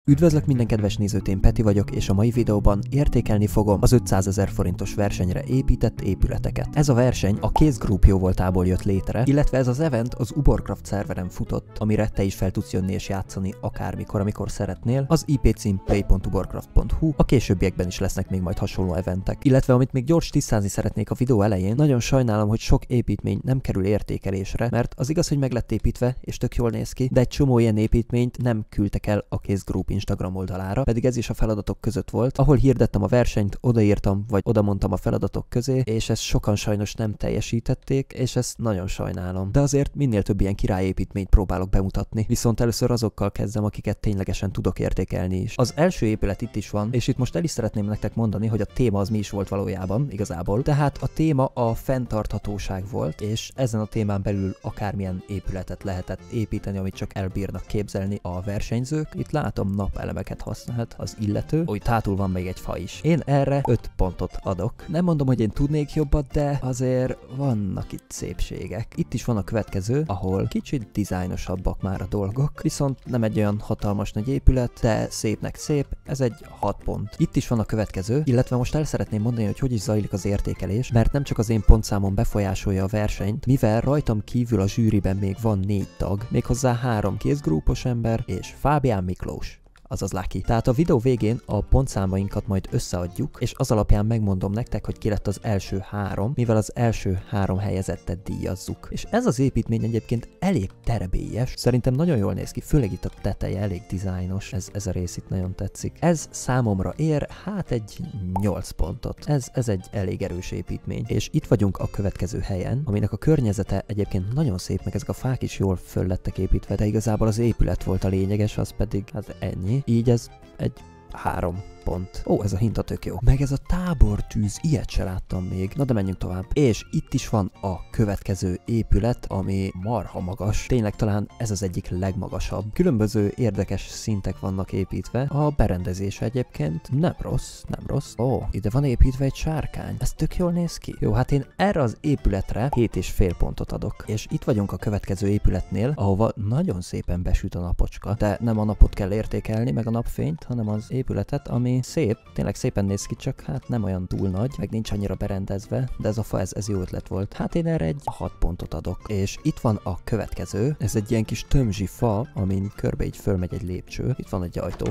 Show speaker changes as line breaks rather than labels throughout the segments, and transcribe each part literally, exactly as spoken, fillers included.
Üdvözlök minden kedves nézőt, én Peti vagyok, és a mai videóban értékelni fogom az ötszázezer forintos versenyre épített épületeket. Ez a verseny a Case Group jóvoltából jött létre, illetve ez az event az Uborcraft szerveren futott, amire te is fel tudsz jönni és játszani akármikor, amikor szeretnél. Az i pé cím play pont uborcraft pont hu, a későbbiekben is lesznek még majd hasonló eventek. Illetve amit még gyors tisztázni szeretnék a videó elején, nagyon sajnálom, hogy sok építmény nem kerül értékelésre, mert az igaz, hogy meg lett építve, és tök jól néz ki, de egy csomó ilyen építményt nem küldtek el a Case Group Instagram oldalára, pedig ez is a feladatok között volt, ahol hirdettem a versenyt, odaírtam, vagy oda mondtam a feladatok közé, és ezt sokan sajnos nem teljesítették, és ezt nagyon sajnálom. De azért minél több ilyen királyépítményt próbálok bemutatni, viszont először azokkal kezdem, akiket ténylegesen tudok értékelni is. Az első épület itt is van, és itt most el is szeretném nektek mondani, hogy a téma az mi is volt valójában, igazából. Tehát a téma a fenntarthatóság volt, és ezen a témán belül akármilyen épületet lehetett építeni, amit csak elbírnak képzelni a versenyzők. Itt látom napelemeket használt az illető, úgy hátul van még egy fa is. Én erre öt pontot adok. Nem mondom, hogy én tudnék jobbat, de azért vannak itt szépségek. Itt is van a következő, ahol kicsit dizájnosabbak már a dolgok, viszont nem egy olyan hatalmas nagy épület, de szépnek szép, ez egy hat pont. Itt is van a következő, illetve most el szeretném mondani, hogy hogy is zajlik az értékelés, mert nem csak az én pontszámom befolyásolja a versenyt, mivel rajtam kívül a zsűriben még van négy tag, méghozzá három Case Groupos ember és Fábián Miklós, azaz Lucky. Tehát a videó végén a pontszámainkat majd összeadjuk, és az alapján megmondom nektek, hogy ki lett az első három, mivel az első három helyezettet díjazzuk. És ez az építmény egyébként elég terebélyes, szerintem nagyon jól néz ki, főleg itt a teteje elég dizájnos, ez, ez a rész itt nagyon tetszik. Ez számomra ér, hát egy nyolc pontot. Ez, ez egy elég erős építmény. És itt vagyunk a következő helyen, aminek a környezete egyébként nagyon szép, meg ezek a fák is jól föl lettek építve, de igazából az épület volt a lényeges, az pedig hát ennyi. Így ez egy három pont. Ó, ez a hinta tök jó. Meg ez a tábortűz, ilyet se láttam még. Na de menjünk tovább. És itt is van a következő épület, ami marha magas. Tényleg talán ez az egyik legmagasabb. Különböző érdekes szintek vannak építve. A berendezés egyébként nem rossz, nem rossz. Ó, ide van építve egy sárkány. Ez tök jól néz ki. Jó, hát én erre az épületre hét és fél pontot adok. És itt vagyunk a következő épületnél, ahova nagyon szépen besüt a napocska. De nem a napot kell értékelni, meg a napfényt, hanem az épületet, ami szép, tényleg szépen néz ki, csak hát nem olyan túl nagy, meg nincs annyira berendezve, de ez a fa, ez, ez jó ötlet volt. Hát én erre egy hat pontot adok. És itt van a következő, ez egy ilyen kis tömzsi fa, amin körbe így fölmegy egy lépcső. Itt van egy ajtó.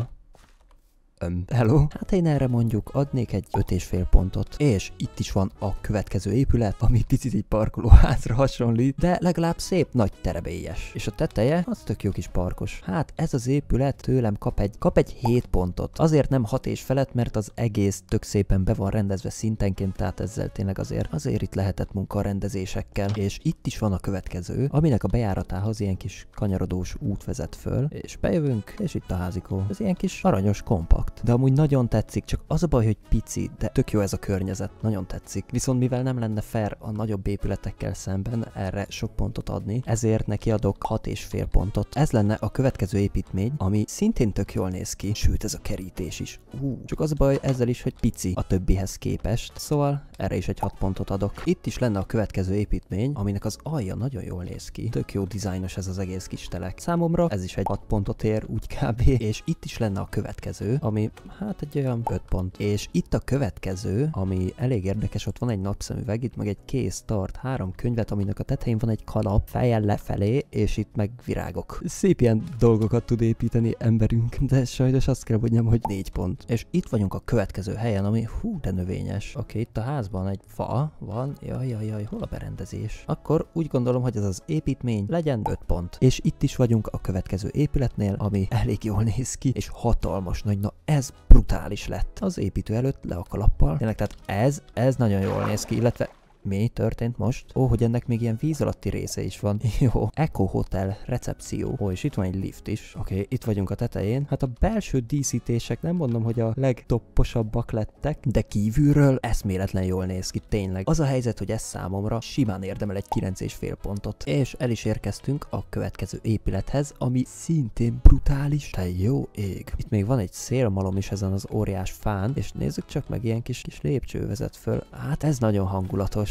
Um, hello? Hát én erre mondjuk adnék egy öt és fél pontot. És itt is van a következő épület, ami picit egy parkolóházra hasonlít, de legalább szép, nagy terebélyes. És a teteje, az tök jó kis parkos. Hát ez az épület tőlem kap egy, kap egy hét pontot. Azért nem hat és felett, mert az egész tök szépen be van rendezve szintenként, tehát ezzel tényleg azért, azért itt lehetett munka a rendezésekkel. És itt is van a következő, aminek a bejáratához ilyen kis kanyarodós út vezet föl, és bejövünk, és itt a házikó. Ez ilyen kis aranyos kompakt. De amúgy nagyon tetszik, csak az a baj, hogy pici, de tök jó ez a környezet, nagyon tetszik. Viszont mivel nem lenne fair a nagyobb épületekkel szemben erre sok pontot adni, ezért neki adok hat és fél pontot. Ez lenne a következő építmény, ami szintén tök jól néz ki, sőt ez a kerítés is. Ú, csak az a baj ezzel is, hogy pici a többihez képest, szóval erre is egy hat pontot adok. Itt is lenne a következő építmény, aminek az alja nagyon jól néz ki. Tök jó dizájnos ez az egész kis telek. Számomra ez is egy hat pontot ér, úgy kb. És itt is lenne a következő, ami hát egy olyan öt pont. És itt a következő, ami elég érdekes, ott van egy napszemüveg, itt meg egy kész tart három könyvet, aminek a tetején van egy kalap fejjel lefelé, és itt meg virágok. Szép ilyen dolgokat tud építeni emberünk, de sajnos azt kell mondjam, hogy négy pont. És itt vagyunk a következő helyen, ami hú, de növényes. Oké, okay, itt a házban egy fa van, jaj, jaj, jaj, hol a berendezés? Akkor úgy gondolom, hogy ez az építmény legyen öt pont. És itt is vagyunk a következő épületnél, ami elég jól néz ki, és hatalmas nagy, na ez brutális lett. Az építő előtt le a kalappal. Tényleg, tehát ez, ez nagyon jól néz ki, illetve mi történt most? Ó, hogy ennek még ilyen víz alatti része is van. Jó. Eco Hotel recepció. Ó, és itt van egy lift is. Oké, okay, itt vagyunk a tetején. Hát a belső díszítések nem mondom, hogy a legtopposabbak lettek, de kívülről eszméletlen jól néz ki, tényleg. Az a helyzet, hogy ez számomra simán érdemel egy kilenc és fél pontot. És el is érkeztünk a következő épülethez, ami szintén brutális. Te jó ég. Itt még van egy szélmalom is ezen az óriás fán, és nézzük csak meg, ilyen kis, kis lépcső vezet föl. Hát ez nagyon hangulatos.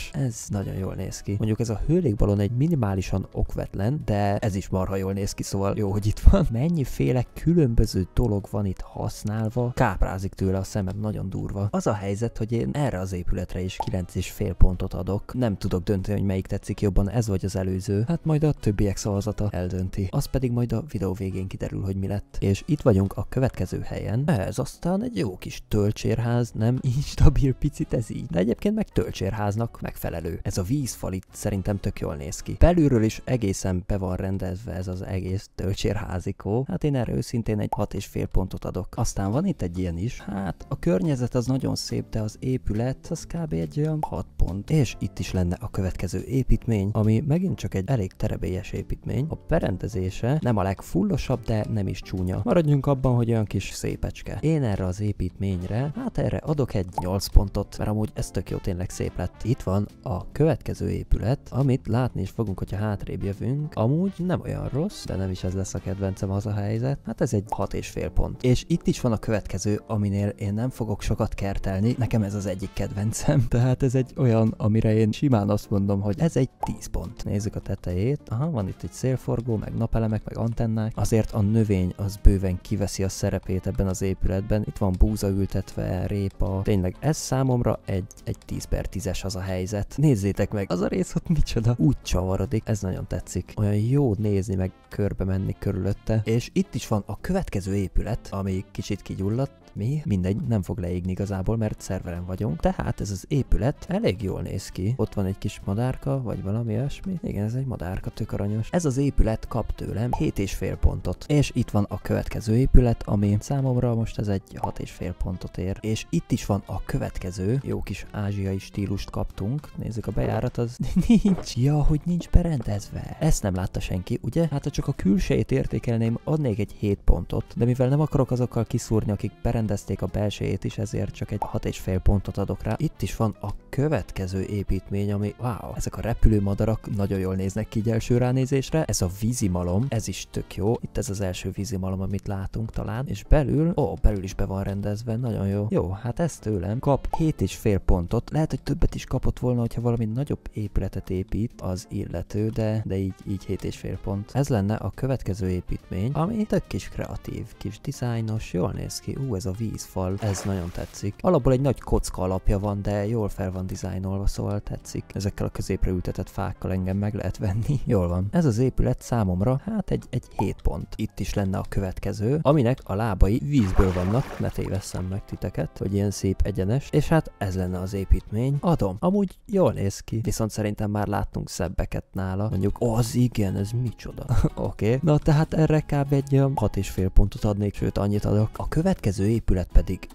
és ez nagyon jól néz ki. Mondjuk ez a hőlékbalon egy minimálisan okvetlen, de ez is marha jól néz ki, szóval jó, hogy itt van. Mennyiféle különböző dolog van itt használva, káprázik tőle a szemem, nagyon durva. Az a helyzet, hogy én erre az épületre is kilenc és fél pontot adok. Nem tudok dönteni, hogy melyik tetszik jobban, ez vagy az előző. Hát majd a többiek szavazata eldönti. Az pedig majd a videó végén kiderül, hogy mi lett. És itt vagyunk a következő helyen. Ez aztán egy jó kis töltsérház, nem instabil picit ez így, de egyébként meg töltsérháznak megfelelő. Ez a vízfal itt szerintem tök jól néz ki. Belülről is egészen be van rendezve ez az egész töltsérházikó. Hát én erre őszintén egy hat és fél pontot adok. Aztán van itt egy ilyen is. Hát a környezet az nagyon szép, de az épület az kb. Egy olyan hat pont. És itt is lenne a következő építmény, ami megint csak egy elég terebélyes építmény. A berendezése nem a legfullosabb, de nem is csúnya. Maradjunk abban, hogy olyan kis szépecske. Én erre az építményre, hát erre adok egy nyolc pontot, mert amúgy ez tök jó, tényleg szép lett. Itt van a következő épület, amit látni is fogunk, hogyha hátrébb jövünk. Amúgy nem olyan rossz, de nem is ez lesz a kedvencem, az a helyzet. Hát ez egy hat és fél pont. És itt is van a következő, aminél én nem fogok sokat kertelni. Nekem ez az egyik kedvencem. Tehát ez egy olyan, amire én simán azt mondom, hogy ez egy tíz pont. Nézzük a tetejét. Aha, van itt egy szélforgó, meg napelemek, meg antennák. Azért a növény az bőven kiveszi a szerepét ebben az épületben. Itt van búza ültetve, répa. Tényleg ez számomra egy, egy tíz per tízes az a helyzet. Nézzétek meg, az a rész ott micsoda. Úgy csavarodik, ez nagyon tetszik. Olyan jó nézni, meg körbe menni körülötte. És itt is van a következő épület, ami kicsit kigyulladt. Mi? Mindegy, nem fog leégni igazából, mert szerveren vagyunk. Tehát ez az épület elég jól néz ki. Ott van egy kis madárka, vagy valami olyasmi. Igen, ez egy madárka, tök aranyos. Ez az épület kap tőlem hét és fél pontot. És itt van a következő épület, ami számomra most ez egy hat és fél pontot ér. És itt is van a következő, jó kis ázsiai stílust kaptunk. Nézzük, a bejárat az nincs. Ja, hogy nincs berendezve. Ezt nem látta senki, ugye? Hát ha csak a külsejét értékelném, adnék egy hét pontot. De mivel nem akarok azokkal kiszúrni, akik berendezték a belsejét is, ezért csak egy hat és fél pontot adok rá. Itt is van a következő építmény, ami wow, ezek a repülő madarak nagyon jól néznek ki egy első ránézésre. Ez a vízimalom, ez is tök jó. Itt ez az első vízimalom, amit látunk talán, és belül, ó, belül is be van rendezve, nagyon jó. Jó, hát ez tőlem kap hét és fél pontot. Lehet, hogy többet is kapott volna, hogyha valami nagyobb épületet épít az illető, de, de így, így hét és fél pont. Ez lenne a következő építmény, ami tök kis kreatív, kis dizájnos, jól néz ki. Ú, ez a vízfal, ez nagyon tetszik. Alapból egy nagy kocka alapja van, de jól fel van dizájnolva, szóval tetszik. Ezekkel a középre ültetett fákkal engem meg lehet venni. Jól van. Ez az épület számomra, hát egy, egy hét pont. Itt is lenne a következő, aminek a lábai vízből vannak, ne tévesszem meg titeket, hogy ilyen szép egyenes, és hát ez lenne az építmény. Adom. Amúgy jól néz ki, viszont szerintem már láttunk szebbeket nála. Mondjuk, ó, az igen, ez micsoda. Oké. Okay. Na tehát erre kb. Egy hat és fél pontot adnék, sőt annyit adok. A következő épület pedig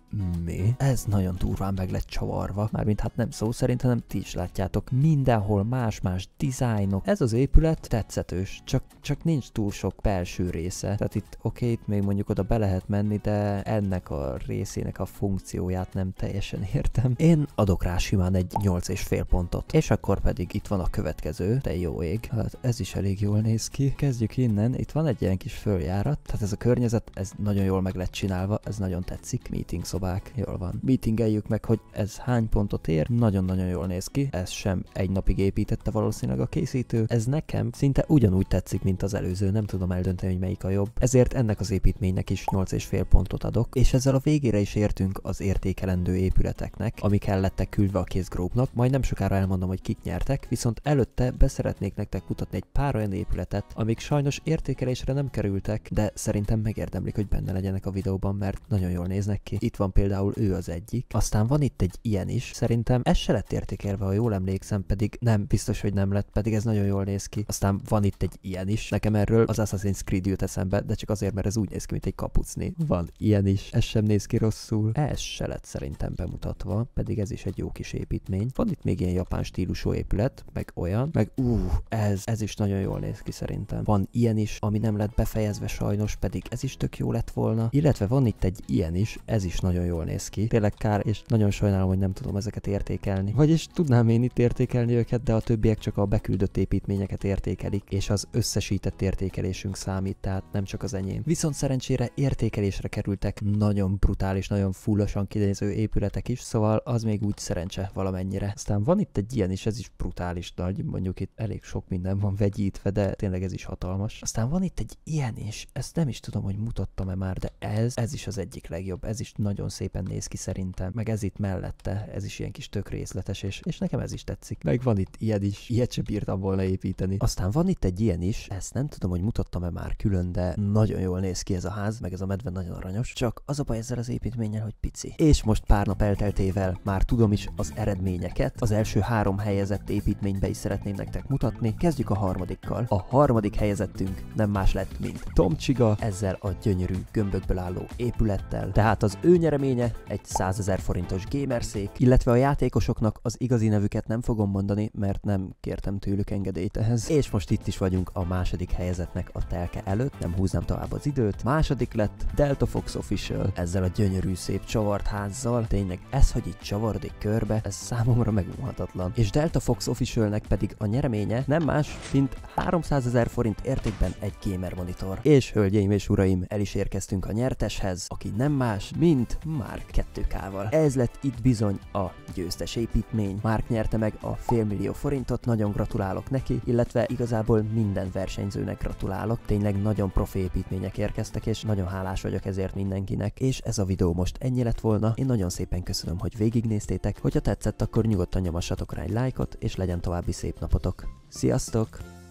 mi? Ez nagyon durván meg lett csavarva. Mármint hát nem szó szerint, hanem ti is látjátok. Mindenhol más-más dizájnok. Ez az épület tetszetős, csak, csak nincs túl sok belső része. Tehát itt oké, okay, itt még mondjuk oda be lehet menni, de ennek a részének a funkcióját nem teljesen értem. Én adok rá simán egy nyolc és fél pontot. És akkor pedig itt van a következő, de jó ég. Hát ez is elég jól néz ki. Kezdjük innen. Itt van egy ilyen kis följárat. Tehát ez a környezet, ez nagyon jól meg lett csinálva, ez nagyon tetszik. Meeting szobák. Jól van. Meetingeljük meg, hogy ez hány pontot ér. Nagyon-nagyon jól néz ki. Ez sem egy napig építette valószínűleg a készítő. Ez nekem szinte ugyanúgy tetszik, mint az előző. Nem tudom eldönteni, hogy melyik a jobb. Ezért ennek az építménynek is nyolc és fél pontot adok. És ezzel a végére is értünk az értékelendő épületeknek, amik el lettek küldve a Case Groupnak. Majd nem sokára elmondom, hogy kik nyertek, viszont előtte beszeretnék nektek mutatni egy pár olyan épületet, amik sajnos értékelésre nem kerültek, de szerintem megérdemlik, hogy benne legyenek a videóban, mert nagyon jól néznek ki. Itt van például ő az egyik. Aztán van itt egy ilyen is. Szerintem ez se lett értékelve, ha jól emlékszem, pedig nem, biztos, hogy nem lett, pedig ez nagyon jól néz ki. Aztán van itt egy ilyen is. Nekem erről az Assassin's Creed jut eszembe, de csak azért, mert ez úgy néz ki, mint egy kapucni. Van ilyen is. Ez sem néz ki rosszul. Ez se lett szerintem bemutatva, pedig ez is egy jó kis építmény. Van itt még ilyen japán stílusú épület, meg olyan, meg ú, ez, ez is nagyon jól néz ki szerintem. Van ilyen is, ami nem lett befejezve sajnos, pedig ez is tök jó lett volna. Illetve van itt egy ilyen is, ez is nagyon nagyon jól néz ki. Tényleg kár, és nagyon sajnálom, hogy nem tudom ezeket értékelni. Vagyis tudnám én itt értékelni őket, de a többiek csak a beküldött építményeket értékelik, és az összesített értékelésünk számít, tehát nem csak az enyém. Viszont szerencsére értékelésre kerültek nagyon brutális, nagyon fullosan kinéző épületek is, szóval az még úgy szerencse valamennyire. Aztán van itt egy ilyen is, ez is brutális nagy, mondjuk itt elég sok minden van vegyítve, de tényleg ez is hatalmas. Aztán van itt egy ilyen is, ezt nem is tudom, hogy mutattam-e már, de ez, ez is az egyik legjobb, ez is nagyon szépen néz ki szerintem, meg ez itt mellette, ez is ilyen kis tök részletes, és, és nekem ez is tetszik. Meg van itt ilyen is, ilyet sem bírtam volna építeni. Aztán van itt egy ilyen is, ezt nem tudom, hogy mutattam-e már külön, de nagyon jól néz ki ez a ház, meg ez a medve nagyon aranyos, csak az a baj ezzel az építménnyel, hogy pici. És most pár nap elteltével már tudom is az eredményeket, az első három helyezett építménybe is szeretném nektek mutatni. Kezdjük a harmadikkal. A harmadik helyezettünk nem más lett, mint Tom Csiga, ezzel a gyönyörű gömbökből álló épülettel. Tehát az ő nyereménye egy százezer forintos gamerszék, illetve a játékosoknak az igazi nevüket nem fogom mondani, mert nem kértem tőlük engedélyt ehhez. És most itt is vagyunk a második helyezetnek a telke előtt, nem húznám tovább az időt. Második lett Delta Fox Official, ezzel a gyönyörű szép csavart házzal. Tényleg ez, hogy itt csavardik körbe, ez számomra megunhatatlan. És Delta Fox Officialnek pedig a nyereménye nem más, mint háromszázezer forint értékben egy gamer monitor. És hölgyeim és uraim, el is érkeztünk a nyerteshez, aki nem más, mint Mark kettő ká-val. Ez lett itt bizony a győztes építmény. Mark nyerte meg a félmillió forintot, nagyon gratulálok neki, illetve igazából minden versenyzőnek gratulálok. Tényleg nagyon profi építmények érkeztek, és nagyon hálás vagyok ezért mindenkinek. És ez a videó most ennyi lett volna. Én nagyon szépen köszönöm, hogy végignéztétek. Hogyha tetszett, akkor nyugodtan nyomassatok rá egy lájkot, és legyen további szép napotok. Sziasztok!